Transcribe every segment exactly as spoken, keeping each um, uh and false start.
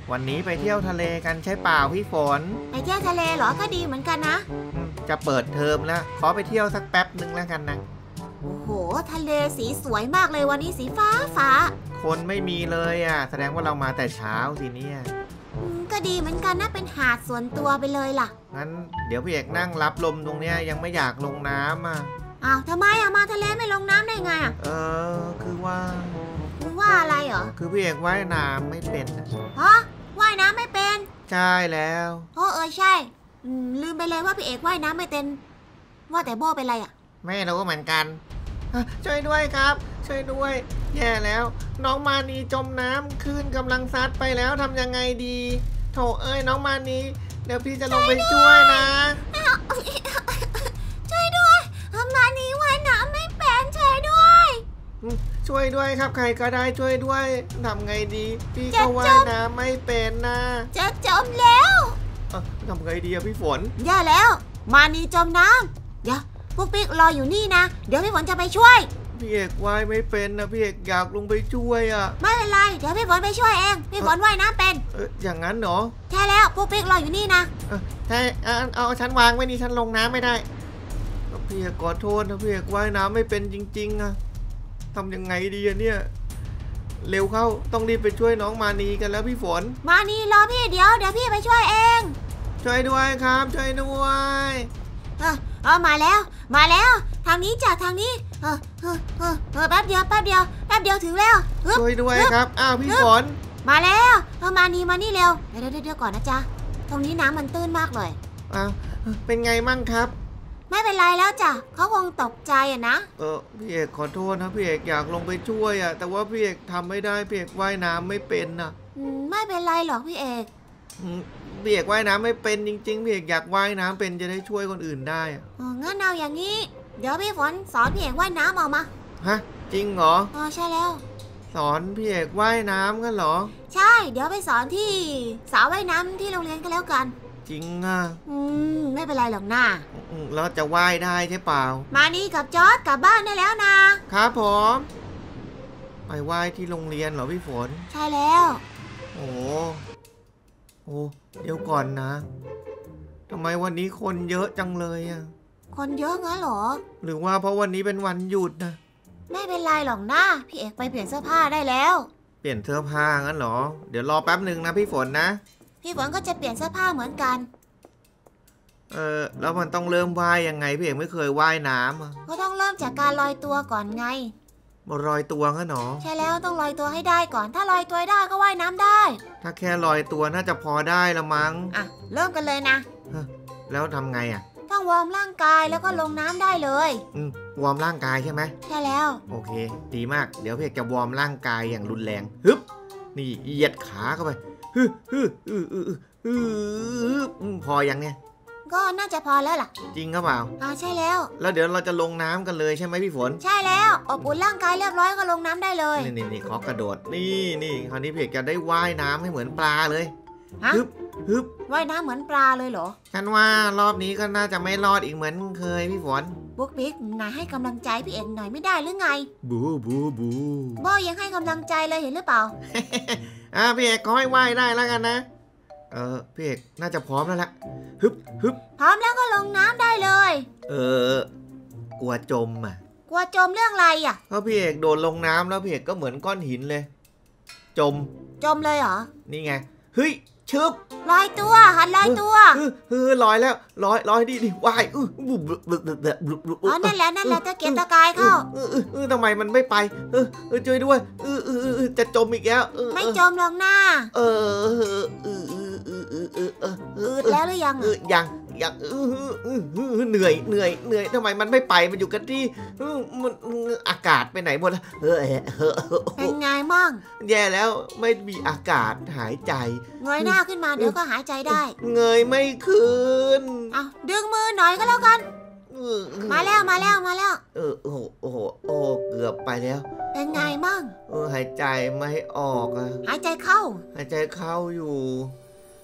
วันนี้ไปเที่ยวทะเลกันใช่เปล่าพี่ฝนไปเที่ยวทะเลเหรอก็ดีเหมือนกันนะจะเปิดเทอมแล้วขอไปเที่ยวสักแป๊บหนึ่งแล้วกันนะโอ้โหทะเลสีสวยมากเลยวันนี้สีฟ้าฟ้าคนไม่มีเลยอ่ะแสดงว่าเรามาแต่เช้าสิเนี่ยก็ดีเหมือนกันนะเป็นหาดส่วนตัวไปเลยล่ะงั้นเดี๋ยวพี่เอกนั่งรับลมตรงเนี้ยยังไม่อยากลงน้ำอ่ะอ้าวทำไมอ่ะมาทะเลไม่ลงน้ำได้ไงอ่ะเออคือว่าคือว่าอะไรเหรอคือพี่เอกว่ายน้ำไม่เป็นนะฮะว่ายน้ำไม่เป็นใช่แล้วโอ้เออใช่ลืมไปเลยว่าพี่เอกว่ายน้ำไม่เป็นว่าแต่โบเป็นไรอ่ะไม่รู้เหมือนกันช่วยด้วยครับช่วยด้วยแย่แล้วน้องมานีจมน้ำคลื่นกำลังซัดไปแล้วทำยังไงดีโถเอ้ยน้องมานีเดี๋ยวพี่จะลงไปช่วยนะช่วยด้วยมานีว่ายน้ำไม่เป็นช่วยด้วยช่วยด้วยครับใครก็ได้ช่วยด้วยทำไงดีพี่ก็ว่ายน้ำไม่เป็นนะจะจมแล้วทำไงดีอะพี่ฝนแย่แล้วมานีจมน้ำเดี๋ยวพวกปิ๊กรออยู่นี่นะเดี๋ยวพี่ฝนจะไปช่วยพี่เอกว่ายไม่เป็นนะพี่เอกอยากลงไปช่วยอ่ะไม่เป็นไรเดี๋ยวพี่ฝนไปช่วยเองพี่ฝนว่ายน้ำเป็นเอออย่างนั้นเหรอใช่แล้วพวกปิ๊กรออยู่นี่นะเออใช่เอาฉันวางไว้นี่ฉันลงน้ำไม่ได้พี่เอกขอโทษนะพี่เอกว่ายน้ำไม่เป็นจริงๆอะทำยังไงดีอะเนี่ยเร็วเข้าต้องรีบไปช่วยน้องมานีกันแล้วพี่ฝนมานีรอพี่เดี๋ยวเดี๋ยวพี่ไปช่วยเองช่วยด้วยครับช่วยด้วยเออเออมาแล้วมาแล้วทางนี้จ้ะทางนี้เออเออเออเออแป๊บเดียวแป๊บเดียวแป๊บเดียวถึงแล้วช่วยด้วยครับอ้าวพี่ฝนมาแล้วเออมานีมานี่เร็วเดี๋ยวเดี๋ยวก่อนนะจ๊ะตรงนี้น้ำมันตื้นมากเลยอ้าวเป็นไงมั่งครับไม่เป็นไรแล้วจ้ะเขาคงตกใจอะนะเออพี่เอกขอโทษนะพี่เอกอยากลงไปช่วยอะแต่ว่าพี่เอกทำไม่ได้พี่เอกว่ายน้ำไม่เป็นนะอืมไม่เป็นไรหรอกพี่เอกพี่เอกว่ายน้ำไม่เป็นจริงๆพี่เอกอยากว่ายน้ำเป็นจะได้ช่วยคนอื่นได้อะอ๋องั้นเอาอย่างนี้เดี๋ยวพี่ฝนสอนพี่เอกว่ายน้ำออกมาฮะจริงเหรออ๋อใช่แล้วสอนพี่เอกว่ายน้ำกันเหรอใช่เดี๋ยวไปสอนที่สระว่ายน้ำที่โรงเรียนกันแล้วกันจริงอ่ะอืมไม่เป็นไรหรอกนะแล้วจะว่ายได้ใช่เปล่ามานี่กับจอร์จกลับบ้านได้แล้วนะครับผมไปว่ายที่โรงเรียนเหรอพี่ฝนใช่แล้วโอ้โอ้เดี๋ยวก่อนนะทำไมวันนี้คนเยอะจังเลยอ่ะคนเยอะงั้นเหรอหรือว่าเพราะวันนี้เป็นวันหยุดนะไม่เป็นไรหรอกนะพี่เอกไปเปลี่ยนเสื้อผ้าได้แล้วเปลี่ยนเสื้อผ้างั้นเหรอเดี๋ยวรอแป๊บหนึ่งนะพี่ฝนนะพี่ฝนก็จะเปลี่ยนเสื้อผ้าเหมือนกันเออแล้วมันต้องเริ่มว่ายยังไงพี่เอกไม่เคยว่ายน้ำอ่ะก็ต้องเริ่มจากการลอยตัวก่อนไงลอยตัวงั้นเหรอใช่แล้วต้องลอยตัวให้ได้ก่อนถ้าลอยตัวได้ก็ว่ายน้ำได้ถ้าแค่ลอยตัวน่าจะพอได้ละมั้งอ่ะเริ่มกันเลยนะแล้วทำไงอ่ะต้องวอร์มร่างกายแล้วก็ลงน้ำได้เลยอืมวอร์มร่างกายใช่ไหมใช่แล้วโอเคดีมากเดี๋ยวพี่เอกจะวอร์มร่างกายอย่างรุนแรงฮึบนี่เหยียดขาเข้าไปฮึฮึฮึฮึฮึพอยังเนี่ยก็น่าจะพอแล้วล่ะจริงหรือเปล่าอ่าใช่แล้วแล้วเดี๋ยวเราจะลงน้ำกันเลยใช่ไหมพี่ฝนใช่แล้วอบอุ่นร่างกายเรียบร้อยก็ลงน้ำได้เลยนี่นี่นี่ขอกระโดดนี่นี่คราวนี้พี่เอกจะได้ว่ายน้ำให้เหมือนปลาเลยฮึบฮึบว่ายน้ำเหมือนปลาเลยเหรอฉันว่ารอบนี้ก็น่าจะไม่รอดอีกเหมือนเคยพี่ฝนบุ๊กบิ๊กนายให้กำลังใจพี่เอกหน่อยไม่ได้หรือไงบูบูบูโบยังให้กำลังใจเลยเห็นหรือเปล่าอ่าพี่เอกขอให้ว่ายได้แล้วกันนะเออพี่เอกน่าจะพร้อมแล้วล่ะฮึบฮึบพร้อมแล้วก็ลงน้ำได้เลยเออกลัวจมอ่ะกลัวจมเรื่องอะไรอ่ะเพราะพี่เอกโดนลงน้ำแล้วพี่เอกก็เหมือนก้อนหินเลยจมจมเลยเหรอนี่ไงเฮ้ยชึบลอยตัวหันลอยตัวเออลอยแล้วลอยลอยดิดิว่ายเอออ๋อนั่นแหละนั่นแหละตะเกียกตะกายเข้าเออเออทำไมมันไม่ไปเออเออช่วยด้วยเออเออจะจมอีกแล้วไม่จมหรอกนะเออเออเออเออเออเออเอออืดแล้วหรือยังเออยังยังเหนื่อยเหนื่อยเหนื่อยทำไมมันไม่ไปมันอยู่กันที่มันอากาศไปไหนหมดแล้วเออเป็นไงมั่งแย่แล้วไม่มีอากาศหายใจเงยหน้าขึ้นมาเดี๋ยวก็หายใจได้เงยไม่ขึ้นเอาดึงมือหน่อยก็แล้วกันมาแล้วมาแล้วมาแล้วเออโอ้โหโอ้โหโอ้เกือบไปแล้วเป็นไงมั่งเออหายใจไม่ออกอะหายใจเข้าหายใจเข้าอยู่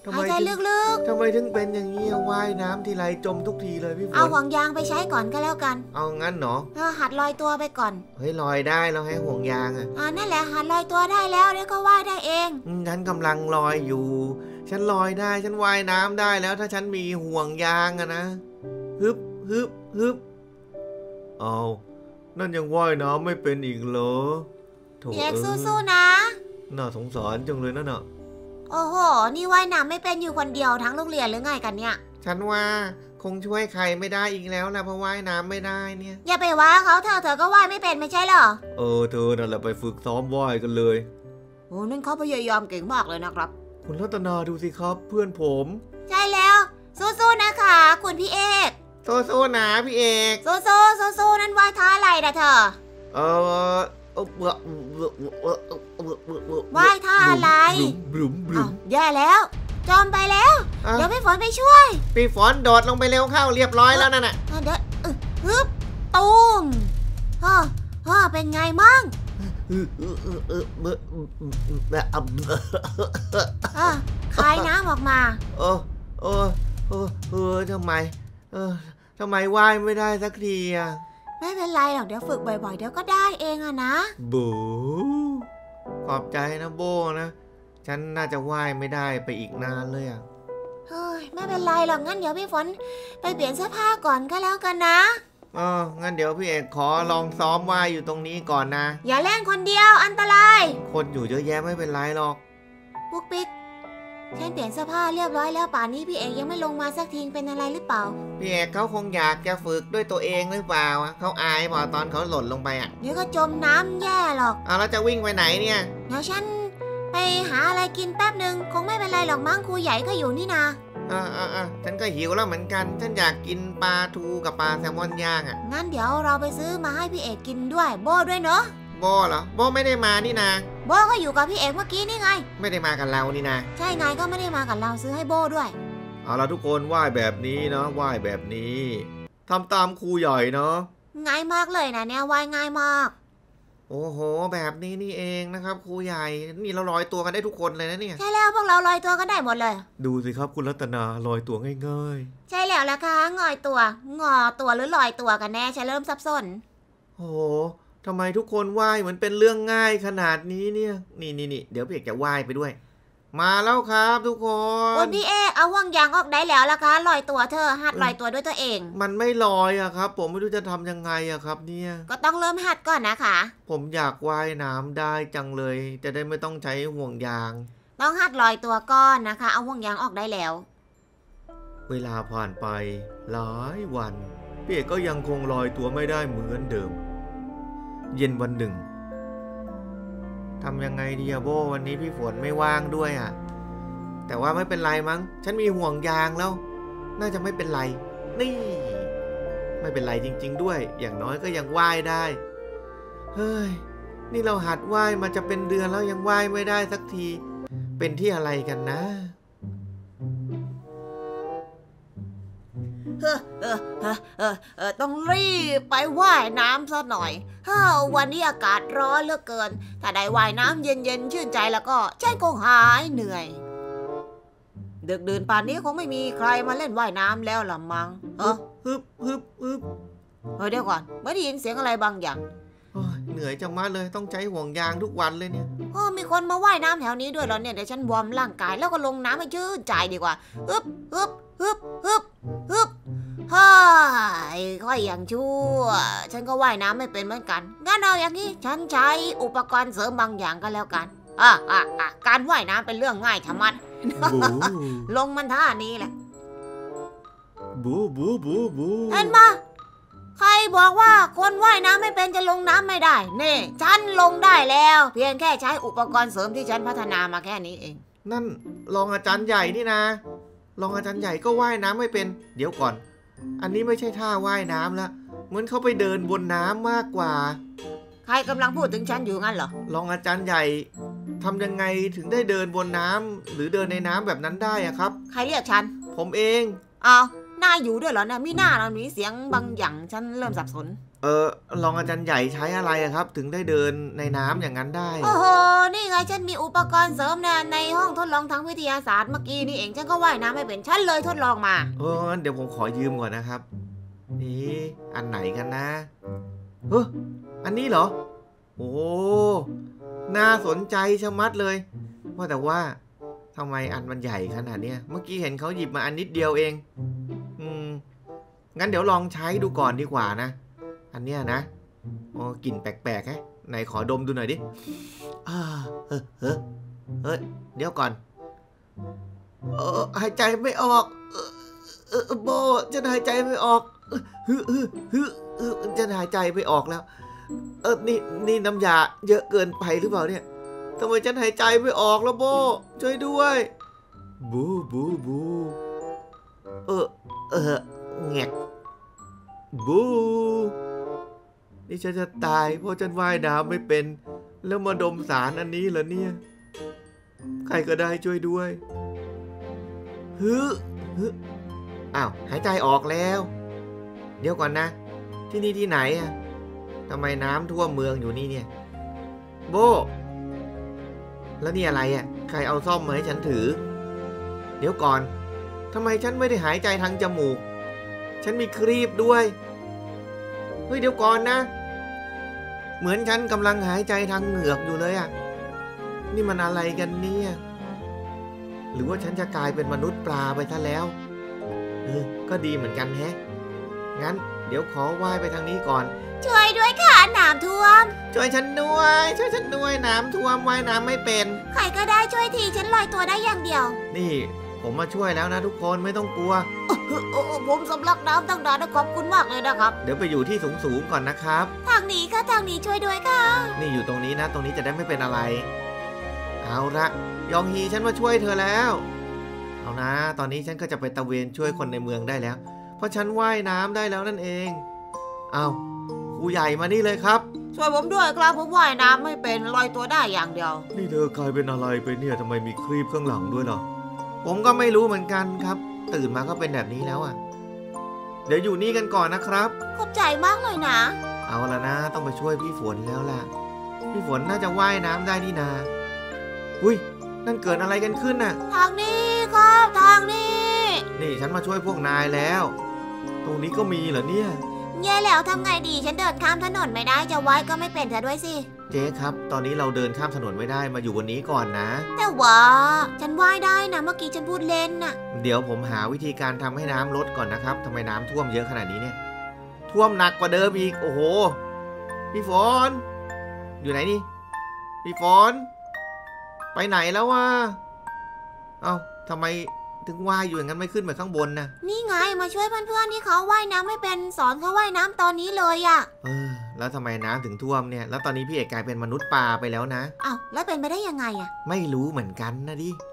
ทำหาไมยใจถึงลึกทำไมถึงเป็นอย่างนี้อะว่ายน้ำทีไรจมทุกทีเลยพี่ฝๆ เอานห่วงยางไปใช้ก่อนก็แล้วกันเอางั้นเหรอเออหัดลอยตัวไปก่อนเฮ้ยลอยได้เราให้ห่วงยางอะอ่านั่นแหละหัดลอยตัวได้แล้วเดี๋ยวก็ว่ายได้เองอืมฉันกำลังลอยอยู่ ฉันลอยได้ฉันว่ายน้ำได้แล้วถ้าฉันมีห่วงยางอะนะฮึบฮึบฮึบเอานั่นยังว่ายน้ำไม่เป็นอีกเหรอโถพี่เอกเอ้ยสู้ๆนะน่าสงสารจังเลยนั่นน่ะโอ้โห นี่ว่ายน้ำไม่เป็นอยู่คนเดียวทั้งโรงเรียนหรือไงกันเนี่ยฉันว่าคงช่วยใครไม่ได้อีกแล้วนะเพราะว่ายน้ำไม่ได้เนี่ยอย่าไปว่าเขาเธอเธอก็ว่ายไม่เป็นไม่ใช่เหรอเออเธอนั่นแหละไปฝึกซ้อมว่ายกันเลยโอ้นั่นเขาพยายามเก่งมากเลยนะครับคุณรัตนาดูสิครับเพื่อนผมใช่แล้ว สู้ๆนะคะ คุณพี่เอกสู้ๆนะพี่เอกสู้ๆสู้ๆนั่นว่ายท่าอะไรนะเธอเออเออเบื่อเบื่อเบื่อเบื่อเบื่อเบื่อว่ายท่าอะไรบลุมบลุอ้าม วแย่แล้ว จมไปแล้วอ่ะเดี๋ยวพี่ฝนไปช่วยพี่ฝนโดดลงไปเร็วเข้าเรียบร้อยแล้วนั่นน่ะอ่ะเดี๋ยวอึ๊บฮึบตูมฮ่าฮ่าเป็นไงมั่งเออเออเออเออเบื่อเบื่อเบื่ออ่ะคายน้ำออกมาเออเออเออเออทำไมเออทำไมว่ายไม่ได้สักทีอ่ะไม่เป็นไรหรอกเดี๋ยวฝึกบ่อยๆ เดี๋ยวก็ได้เองอะนะบูขอบใจนะโบนะ ฉันน่าจะว่ายไม่ได้ไปอีกนานเลยอ่ะเฮ้ยไม่เป็นไรหรอกงั้นเดี๋ยวพี่ฝนไปเปลี่ยนเสื้อผ้าก่อนก็แล้วกันนะเอองั้นเดี๋ยวพี่เอกขอลองซ้อมว่ายอยู่ตรงนี้ก่อนนะอย่าเล่นคนเดียวอันตรายคนอยู่เยอะแยะไม่เป็นไรหรอกปุ๊กปิ๊กฉันเปลี่ยนเสื้อผ้าเรียบร้อยแล้วป่านนี้พี่เอกยังไม่ลงมาสักทีเป็นอะไรหรือเปล่าพี่เอกเขาคงอยากจะฝึกด้วยตัวเองหรือเปล่าอะเขาอายเปล่าตอนเขาหล่นลงไปอ่ะเดี๋ยวก็จมน้ำแย่หรอกเอาแล้วจะวิ่งไปไหนเนี่ยเดี๋ยวฉันไปหาอะไรกินแป๊บหนึ่งคงไม่เป็นไรหรอกมั้งครูใหญ่ก็อยู่นี่นาอ่าอ่าอ่าฉันก็หิวแล้วเหมือนกัน ฉันอยากกินปลาทูกับปลาแซลมอนย่างอ่ะงั้นเดี๋ยวเราไปซื้อมาให้พี่เอกกินด้วยโบด้วยเนอะโบเหรอ โบไม่ได้มานี่นาโบก็อยู่กับพี่เอกเมื่อกี้นี่ไงไม่ได้มากับเรานี่นาใช่ไงก็ไม่ได้มากับเราซื้อให้โบด้วยเอาละทุกคนว่ายแบบนี้นะว่ายแบบนี้ทำตามครูใหญ่เนาะง่ายมากเลยนะเนี่ยว่ายง่ายมากโอ้โห แบบนี้นี่เองนะครับครูใหญ่ นี่เราลอยตัวกันได้ทุกคนเลยนะเนี่ยใช่แล้วพวกเราลอยตัวกันได้หมดเลยดูสิครับคุณรัตนาลอยตัวง่ายใช่แล้วล่ะค่ะงอยตัว งอตัวหรือลอยตัวกันแน่ฉันเริ่มสับสนๆ โอ้โหทำไมทุกคนว่ายเหมือนเป็นเรื่องง่ายขนาดนี้เนี่ย นี่นี่นี่เดี๋ยวพี่เอกจะว่ายไปด้วย มาแล้วครับทุกคคุนณพี่เอกเอาห่วงยางออกได้แล้วล่ะคะลอยตัวเธอหัดลอยตัวด้วยตัวเองมันไม่ลอยอะครับ ผมไม่รู้จะทำยังไงอะครับ เนี่ยก็ต้องเริ่มหัดก่อนนะคะผมอยากว่ายน้ำได้จังเลย จะได้ไม่ต้องใช้ห่วงยางต้องหัดลอยตัวก่อนนะคะ เอาห่วงยางออกได้แล้วเวลาผ่านไปหลายวันพี่เอกก็ยังคงลอยตัวไม่ได้เหมือนเดิม เย็นวันหนึ่งทำยังไงดีอะโบวันนี้พี่ฝนไม่ว่างด้วยอะแต่ว่าไม่เป็นไรมั้ง ฉันมีห่วงยางแล้ว น่าจะไม่เป็นไร นี่ ไม่เป็นไรจริง ๆ ด้วย อย่างน้อยก็ยังว่ายได้ เฮ้ย นี่เราหัดว่ายมาจะเป็นเดือนแล้วยังว่ายไม่ได้สักที เป็นที่อะไรกันนะเออเออเออเออเออต้องรีบไปว่ายน้ำซะหน่อยเฮ้อวันนี้อากาศร้อนเหลือเกิน ถ้าได้ว่ายน้ำเย็นๆชื่นใจแล้วก็ฉันคงหายเหนื่อย ดึกดื่นป่านนี้คงไม่มีใครมาเล่นว่ายน้ำแล้วล่ะมั้งเออฮึบฮึบฮึบเฮ้ยเดี๋ยวก่อนไม่ได้ยินเสียงอะไรบางอย่างโอ้ยเหนื่อยจังมากเลยต้องใช้ห่วงยางทุกวันเลยเนี่ยโอ้มีคนมาว่ายน้ำแถวนี้ด้วยเหรอเนี่ยเดี๋ยวฉันวอร์มร่างกายแล้วก็ลงน้ำให้ชื่นใจดีกว่าฮึบฮึบฮึบฮึบฮึบเฮ้ยค่อยอย่างชั่วฉันก็ว่ายน้ำไม่เป็นเหมือนกันงั้นเอาอย่างนี้ฉันใช้อุปกรณ์เสริมบางอย่างก็แล้วกันอ่ะอ่ะอ่ะการว่ายน้ำเป็นเรื่องง่ายชะมัดบูลงมันท่านี้แหละบูบูบูบูเห็นปะใครบอกว่าคนว่ายน้ำไม่เป็นจะลงน้ำไม่ได้นี่ฉันลงได้แล้ว เพียงแค่ใช้อุปกรณ์เสริมที่ฉันพัฒนามาแค่นี้เองนั่นรองอาจารย์ใหญ่นี่นะรองอาจารย์ใหญ่ก็ว่ายน้ำไม่เป็น เดี๋ยวก่อน อันนี้ไม่ใช่ท่าว่ายน้ำละเหมือนเขาไปเดินบนน้ำมากกว่าใครกำลังพูดถึงฉันอยู่งั้นเหรอรองอาจารย์ใหญ่ทำยังไงถึงได้เดินบนน้ำหรือเดินในน้ำแบบนั้นได้อะครับใครเรียกฉันผมเองอ้าวหน้าอยู่ด้วยเหรอเนี่ยมีหน้าเรามีเสียงบางอย่างฉันเริ่มสับสนเออรองอาจารย์ใหญ่ใช้อะไรอะครับ ถึงได้เดินในน้ำอย่างนั้นได้โอ้โหนี่ไงฉันมีอุปกรณ์เสริมนะในห้องทดลองทางวิทยาศาสตร์เมื่อกี้นี่เองฉันก็ว่ายน้ำไม่เป็นฉันเลยทดลองมาเอองั้นเดี๋ยวผมขอยืมก่อนนะครับนี่อันไหนกันนะเฮ้ออันนี้เหรอโอ้น่าสนใจชะมัดเลยว่าแต่ว่าทำไมอันมันใหญ่ขนาดเนี้ยเมื่อกี้เห็นเขาหยิบมาอันนิดเดียวเองอืมงั้นเดี๋ยวลองใช้ดูก่อนดีกว่านะอันเนี้ยนะอ๋อกลิ่นแปลกๆฮะไหนขอดมดูหน่อยดิอ่าเฮ้อเฮ้อเฮ้ยเดี๋ยวก่อนเออหายใจไม่ออกเออเออโบจะหายใจไม่ออกฮึฮึฮึฮึจะหายใจไม่ออกแล้วเออนี่นี่น้ำยาเยอะเกินไปหรือเปล่าเนี่ยทำไมฉันหายใจไม่ออกแล้วโบช่วยด้วยบูบูบูเออเออแงกบูนี่ฉันจะตายเพราะฉันว่ายน้ำไม่เป็นแล้วมาดมสารอันนี้เหรอเนี่ยใครก็ได้ช่วยด้วยฮึฮึอ้าวหายใจออกแล้วเดี๋ยวก่อนนะที่นี่ที่ไหนอะทำไมน้ำท่วมเมืองอยู่นี่เนี่ยโบแล้วนี่อะไรอะใครเอาซ่อมมาให้ฉันถือเดี๋ยวก่อนทำไมฉันไม่ได้หายใจทางจมูกฉันมีครีบด้วยเฮ้ยเดี๋ยวก่อนนะเหมือนฉันกำลังหายใจทางเหงือกอยู่เลยอะนี่มันอะไรกันเนี่ยหรือว่าฉันจะกลายเป็นมนุษย์ปลาไปซะแล้วเออก็ดีเหมือนกันแฮะงั้นเดี๋ยวขอว่ายไปทางนี้ก่อนช่วยด้วยค่ะน้ำท่วมช่วยฉันด้วยช่วยฉันด้วยน้ำท่วมว่ายน้ำไม่เป็นใครก็ได้ช่วยทีฉันลอยตัวได้อย่างเดียวนี่ผมมาช่วยแล้วนะทุกคนไม่ต้องกลัวโอ้ผมสำลักน้ำตั้งนานขอบคุณมากเลยนะครับเดี๋ยวไปอยู่ที่สูงๆก่อนนะครับทางนี้ค่ะทางนี้ช่วยด้วยค่ะนี่อยู่ตรงนี้นะตรงนี้จะได้ไม่เป็นอะไรเอาละยองฮีฉันมาช่วยเธอแล้วเอานะตอนนี้ฉันก็จะไปตะเวนช่วยคนในเมืองได้แล้วเพราะฉันว่ายน้ำได้แล้วนั่นเองเอาครูใหญ่มานี่เลยครับช่วยผมด้วยครับผมว่ายน้ำไม่เป็นลอยตัวได้อย่างเดียวนี่เธอกลายเป็นอะไรไปเนี่ยทำไมมีครีบข้างหลังด้วยล่ะผมก็ไม่รู้เหมือนกันครับตื่นมาก็เป็นแบบนี้แล้วอ่ะเดี๋ยวอยู่นี่กันก่อนนะครับขอบใจมากเลยนะเอาละนะต้องไปช่วยพี่ฝนแล้วล่ะพี่ฝนน่าจะว่ายน้ำได้นี่นาอุ้ยนั่นเกิดอะไรกันขึ้นน่ะทางนี้ครับทางนี้นี่ฉันมาช่วยพวกนายแล้วตรงนี้ก็มีเหรอเนี่ยแย่แล้วทำไงดีฉันเดินข้ามถนนไม่ได้จะว่ายก็ไม่เป็นเธอด้วยสิเจ๊ครับตอนนี้เราเดินข้ามถนนไม่ได้มาอยู่บนนี้ก่อนนะแต่ว่าฉันว่ายได้นะเมื่อกี้ฉันพูดเล่นน่ะเดี๋ยวผมหาวิธีการทำให้น้ำลดก่อนนะครับทำไมน้ำท่วมเยอะขนาดนี้เนี่ยท่วมหนักกว่าเดิมอีกโอ้โหพี่ฝนอยู่ไหนนี่พี่ฝนไปไหนแล้ววะเอ้าทำไมถึงว่ายอยู่อย่างนั้นไม่ขึ้นไปข้างบนนะนี่ไงมาช่วยเพื่อนๆที่เขาว่ายน้ำไม่เป็นสอนเขาว่ายน้ำตอนนี้เลยอะเออแล้วทำไมน้ำถึงท่วมเนี่ยแล้วตอนนี้พี่เอกกลายเป็นมนุษย์ปลาไปแล้วนะอ้าวแล้วเป็นไปได้ยังไงอะไม่รู้เหมือนกันนะดิ